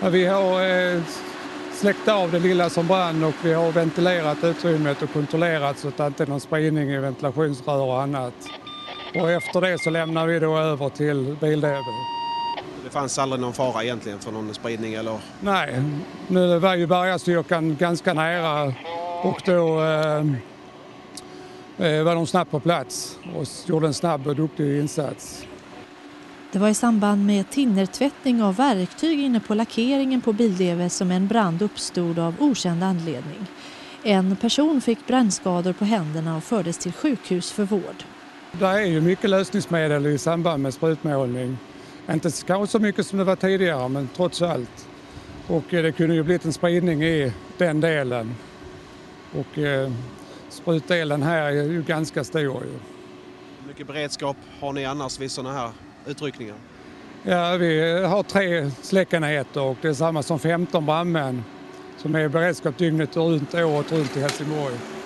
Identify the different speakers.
Speaker 1: Ja, vi har släckt av det lilla som brann och vi har ventilerat utrymmet och kontrollerat så att det inte är någon spridning i ventilationsrör och annat. Och efter det så lämnar vi då över till bildäven.
Speaker 2: Det fanns aldrig någon fara egentligen för någon spridning eller?
Speaker 1: Nej, nu var ju bärgarstyrkan ganska nära och då var de snabbt på plats och gjorde en snabb och duktig insats.
Speaker 3: Det var i samband med tinnertvättning av verktyg inne på lackeringen på Bildeve som en brand uppstod av okänd anledning. En person fick brännskador på händerna och fördes till sjukhus för vård.
Speaker 1: Det är ju mycket lösningsmedel i samband med sprutmålning. Inte kanske så mycket som det var tidigare, men trots allt. Och det kunde ju blivit en spridning i den delen. Och sprutdelen här är ju ganska stor.
Speaker 2: Hur mycket beredskap har ni annars vid sådana här utryckningar?
Speaker 1: Ja, vi har 3 släckenheter och det är samma som 15 brandmän som är i beredskap dygnet runt, året runt i Helsingborg.